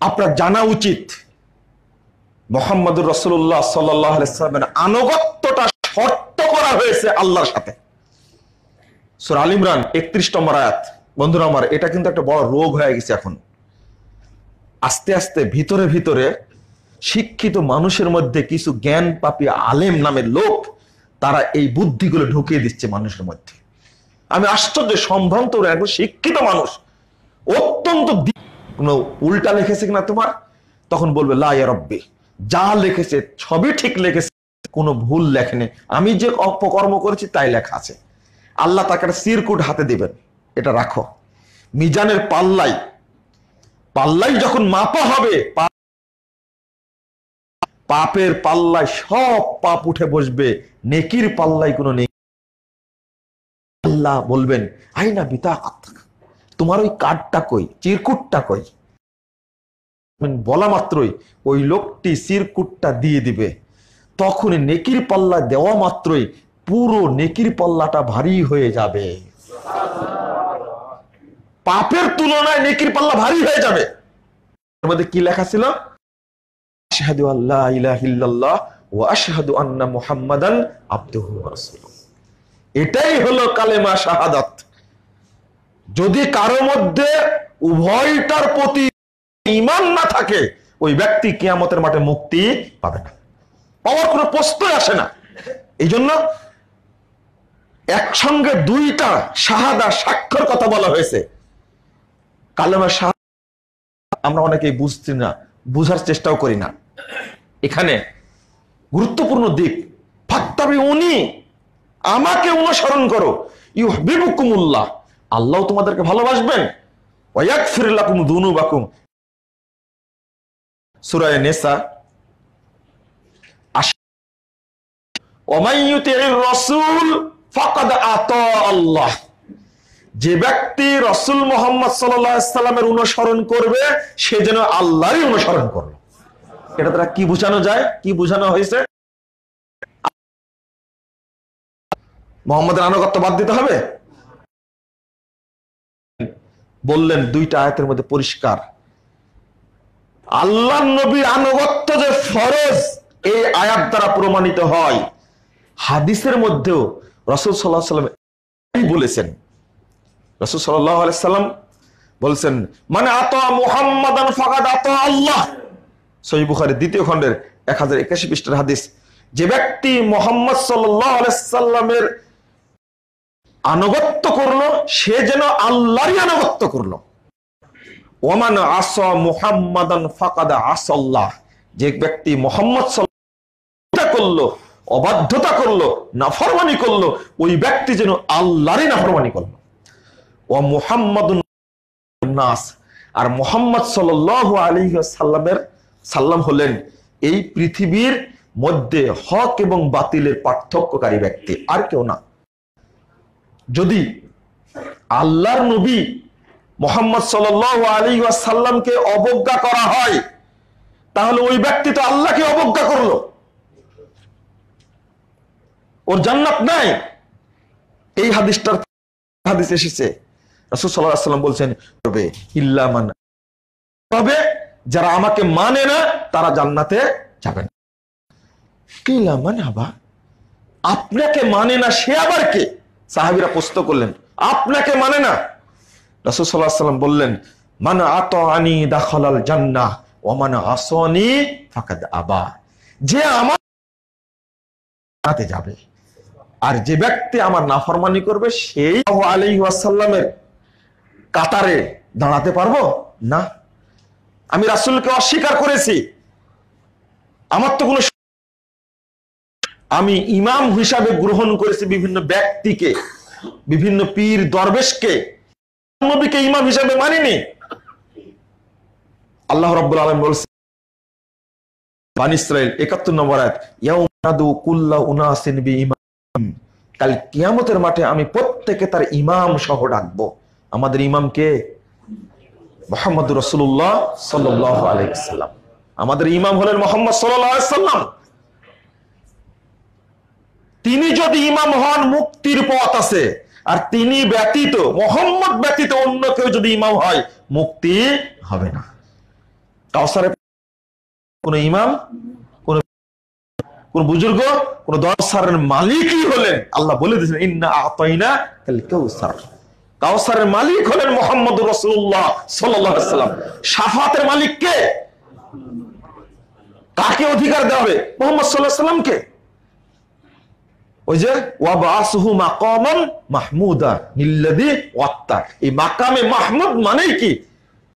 আপনার জানা উচিত মুহাম্মদুর রাসূলুল্লাহ সাল্লাল্লাহু আলাইহি ওয়াসাল্লামের আনুগত্যটা শর্ত করা হয়েছে আল্লাহর সাথে। সূরা আল ইমরান 31 নম্বর আয়াত। বন্ধুরা আমার, এটা কিন্তু একটা বড় রোগ হয়ে গেছে এখন। আস্তে আস্তে ভিতরে ভিতরে শিক্ষিত মানুষের মধ্যে কিছু জ্ঞান পাপী আলেম নামের লোক, তারা এই বুদ্ধিগুলো ঢুকিয়ে দিচ্ছে মানুষের মধ্যে। আমি আশ্চর্য, সম্ভ্রান্ত একজন শিক্ষিত মানুষ অত্যন্ত কোনো উল্টা লিখেছে কিনা তোমার, তখন বলবে লা ইয়া রাব্বি, যা লিখেছে সবই ঠিক লিখেছে, কোনো ভুল লেখেনি, আমি যে অপকর্ম করেছি তাই লেখা আছে। আল্লাহ তাকে একটা চিরকুট হাতে দিবেন, এটা রাখো, মিজানের পাল্লাই যখন মাপা হবে, পাপের পাল্লায় সব পাপ উঠে বসবে, নেকির পাল্লায় কোনো নেকি। আল্লাহ বলবেন আইনা বিতাকাত, তোমার ওই কার্ডটা কই, চিরকুটটা কই। বলা মাত্রই ওই লোকটি চিরকুটটা দিয়ে দিবে। তখন নেকির পাল্লা দেওয়া মাত্রই পুরো নেকির পাল্লাটা ভারী হয়ে যাবে। পাপের তুলনায় নেকির পাল্লা ভারী হয়ে যাবে। এর মধ্যে কি লেখা ছিল? আশহাদু আল্লা ইলাহা ইল্লাল্লাহ ওয়া আশহাদু আন্না মুহাম্মাদান আবদুহু ওয়া রাসূলুহু। এটাই হলো কালেমা শাহাদাত। যদি কারো মধ্যে উভয়টার প্রতি ঈমান না থাকে, ওই ব্যক্তি কিয়ামতের মাঠে মুক্তি পাবে না, পাওয়ার কোনো প্রশ্নই আসে না। এই জন্য একসঙ্গে দুইটা শাহাদা, সাক্ষ্যের কথা বলা হয়েছে। কালেমা শাহাদাত আমরা অনেকেই বুঝছি না, বুঝার চেষ্টাও করি না। এখানে গুরুত্বপূর্ণ দিক, ফাত্তাবিউনি, আমাকে অনুসরণ করো, ইউহিব্বুকুমুল্লাহ, আল্লাহ তোমাদেরকে ভালোবাসবেন, ওয়া ইয়াগফির লাকুম যুনুবাকুম। সূরা নিসা 80। ওয়া মান ইউতি'র রাসূল ফাকাদ আতা আল্লাহ, যে ব্যক্তি রাসূল মুহাম্মদ সাল্লাল্লাহু আলাইহি সাল্লামের অনুসরণ করবে, সে যেন আল্লাহরই অনুসরণ করলো। এটা দ্বারা কি বোঝানো যায়, কি বোঝানো হয়েছে? মুহাম্মদের আনুগত্য বাদ দিতে হবে? বললেন দুইটা আয়াতের মধ্যে পরিষ্কার, আল্লাহর নবীর আনুগত্য যে ফরজ, এই আয়াত দ্বারা প্রমাণিত হয়। হাদিসের মধ্যেও রাসূল সাল্লাল্লাহু আলাইহি সাল্লাম বলেছেন, রাসূল সাল্লাল্লাহু আলাইহি সাল্লাম বলেছেন, মানে আতা মুহাম্মাদান ফাকাদ আতা আল্লাহ। সহিহ বুখারী 2য় খণ্ডের 1081 পৃষ্ঠার হাদিস। যে ব্যক্তি মুহাম্মদ সাল্লাল্লাহু আলাইহি সাল্লামের আনুগত্য করলো, সে যেন আল্লাহরই আনুগত্য করলো। ওমান আসা মুহাম্মাদান ফাকাদ আসাল্লাহ, যে ব্যক্তি মুহাম্মদ সাল্লাল্লাহু করলো, অবাধ্যতা করলো, নাফরমানি করলো, ওই ব্যক্তি যেন আল্লাহরই নাফরমানি করলো। ও মুহাম্মাদুন নাস, আর মুহাম্মদ সাল্লাল্লাহু আলাইহি ওয়াসাল্লামের সাল্লাম হলেন এই পৃথিবীর মধ্যে হক এবং বাতিলের পার্থক্যকারী ব্যক্তি, আর কেউ না। যদি আল্লাহর নবী মুহাম্মদ সাল্লাল্লাহু আলাইহি ওয়াসাল্লামকে অবজ্ঞা করা হয়, তাহলে ওই ব্যক্তি তো আল্লাহকে অবজ্ঞা করলো, ওর জান্নাত নাই। এই হাদিস এসেছে, রাসূল সাল্লাল্লাহু আলাইহি ওয়াসাল্লাম বলছেন, ইল্লা মান, তবে যারা আমাকে মানে না তারা জান্নাতে যাবে না। কিলা মান হাবা, আপনাকে মানে না সে আবার কে? সাহাবীরা প্রশ্ন করলেন, আপনাকে মানে না? রাসূল সাল্লাল্লাহু আলাইহি ওয়াসাল্লাম বললেন, মান আতাআনি দাখালাল জান্নাহ ওয়া মান আসানি ফাকাদ আবা, যে আমার জান্নাতে যাবে, আর যে ব্যক্তি আমার নাফরমানি করবে সেই আলাইহি ওয়াসাল্লামের কাতারে দাঁড়াতে পারবো না। আমি রাসূলকে অস্বীকার করেছি, আমার তো কোনো, আমি ইমাম হিসাবে গ্রহণ করেছি বিভিন্ন ব্যক্তিকে, বিভিন্ন পীর দরবেশকে, নবীকে ইমাম হিসাবে মানিনি। আল্লাহ রাব্বুল আলামিন বলেছেন বনী ইসরাঈল ৭১ নম্বর আয়াত, ইয়াউমাদু কুল্লা উনাসিন বিইমাম, কাল কিয়ামতের মাঠে আমি প্রত্যেককে তার ইমাম সহ ডাকবো। আমাদের ইমাম কে? মুহাম্মদুর রাসূলুল্লাহ সাল্লাল্লাহু আলাইহি ওয়াসাল্লাম। আমাদের ইমাম হলেন মুহাম্মদ সাল্লাল্লাহু আলাইহি ওয়াসাল্লাম। তিনি যদি ইমাম হন, মুক্তির পথ আছে। আর তিনি ব্যতীত, মুহাম্মদ ব্যতীত অন্য কেউ যদি ইমাম হয়, মুক্তি হবে না। কাউসারে কোন ইমাম, কোন বুজুর্গ, কোন দরসারের মালিকই হলেন। আল্লাহ বলে দিয়েছেন ইন্না আতাইনা কাল কাউসার। কাউসারের মালিক হলেন মুহাম্মদুর রাসূলুল্লাহ সাল্লাল্লাহু আলাইহি ওয়াসাল্লাম। শাফাতের মালিক কে? কাকে অধিকার দেওয়া হবে? মুহাম্মদ সাল্লাল্লাহু আলাইহি ওয়াসাল্লামকে। ওই যে ওয়াবাসহু মাকামান মাহমুদা নিল্লাযী ওয়াত্তা, এই মাকামে মাহমুদ মানেই কি?